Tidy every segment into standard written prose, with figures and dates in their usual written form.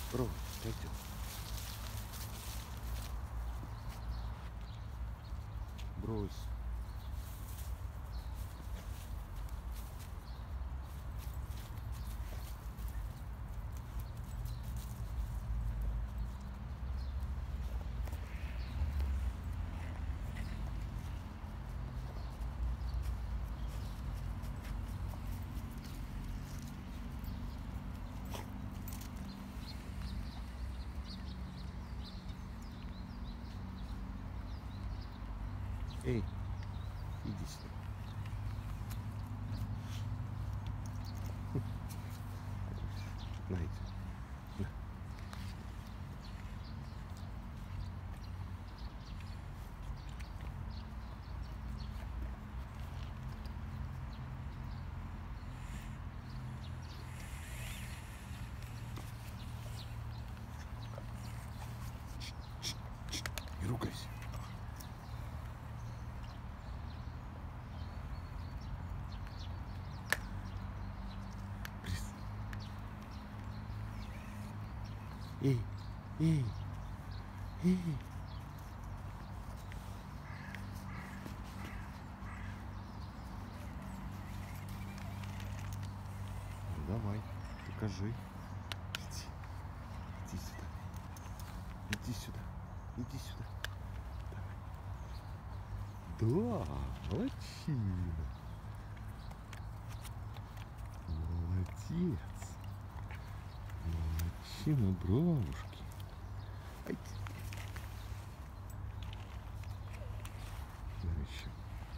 Брось, пойдем. Брось. Эй, иди сюда. На, иди. На. Не ругайся. Эй, эй, эй. Ну, давай, покажи. Иди сюда. Иди сюда. Иди сюда. Давай. Да, молодчина. Молодец. Молодчина, бровушки. Ай. Давай еще.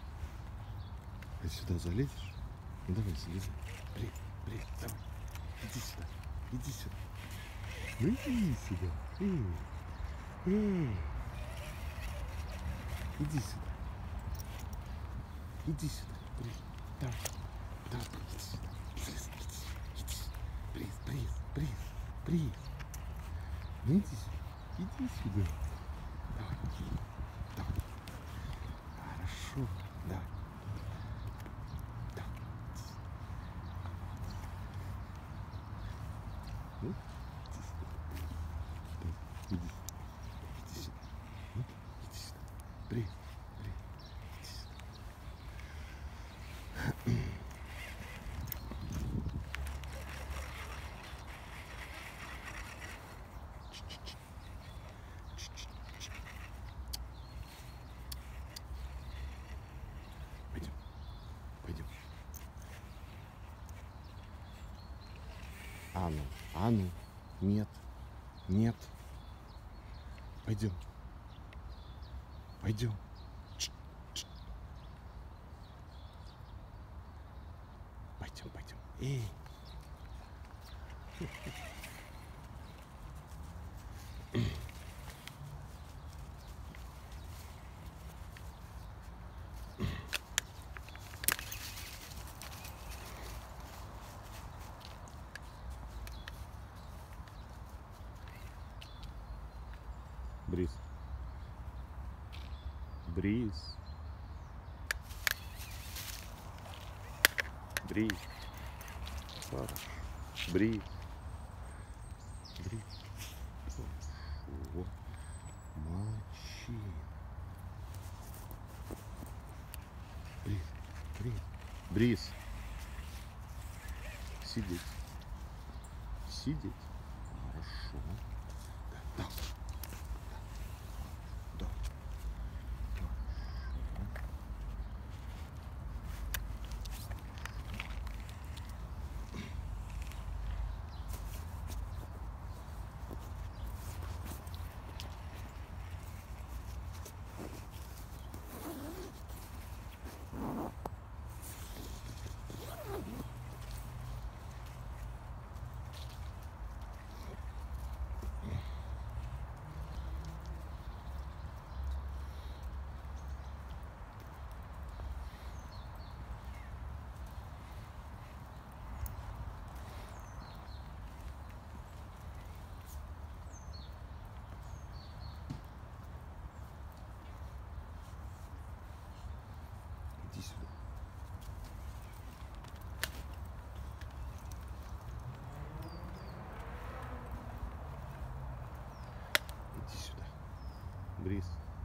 А сюда залезешь? Ну давай, залезай. Привет, давай. Иди сюда. Иди сюда. Ну иди сюда. Эй. Иди сюда. Иди сюда. Давай. Давай, иди сюда. Иди сюда. Приз. Ну иди сюда. Иди сюда. Давай. Хорошо. Давай. Ну, иди сюда. Иди сюда. Ну, иди сюда. Привет. Иди сюда. Пойдем. А ну, нет. Пойдем. Пойдем. Эй. Бриз. Хорошо. Бриз. Хорошо. Молодчина. Бриз. Сидеть. Хорошо. Да. Бриз.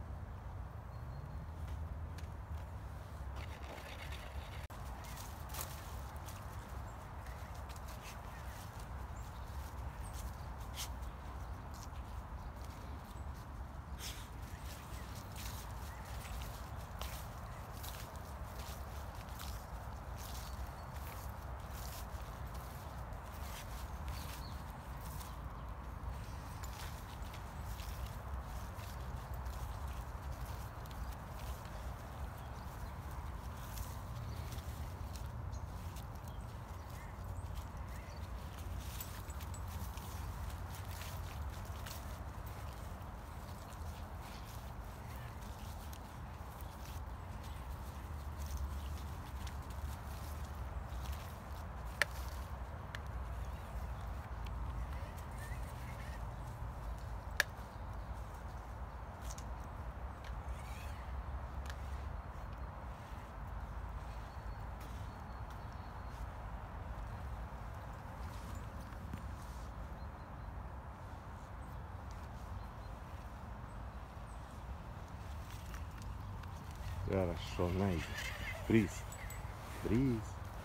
Хорошо, найди. Бриз. Бриз.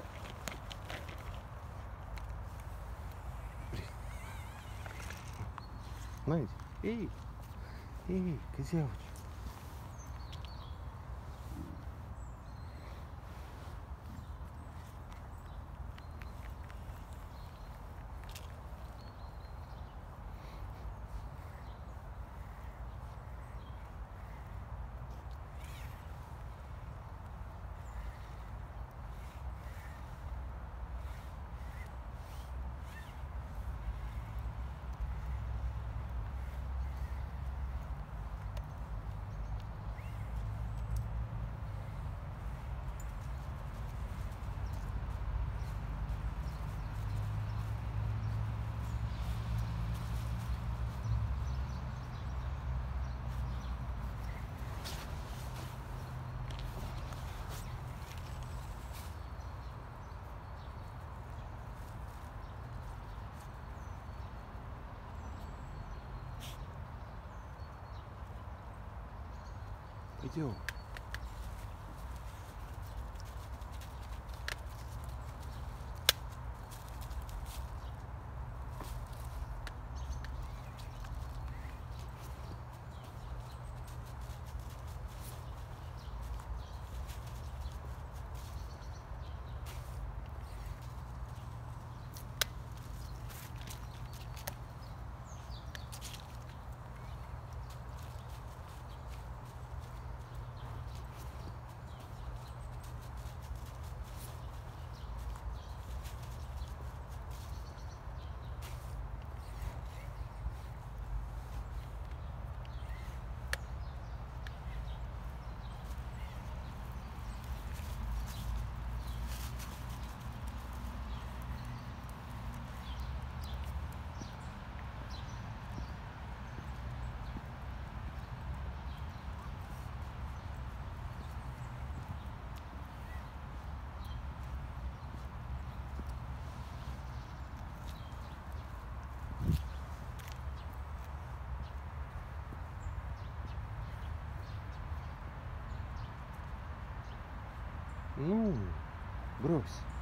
Бриз. Найди. Эй. Эй, козявочка. Пойдем. Ну, брось.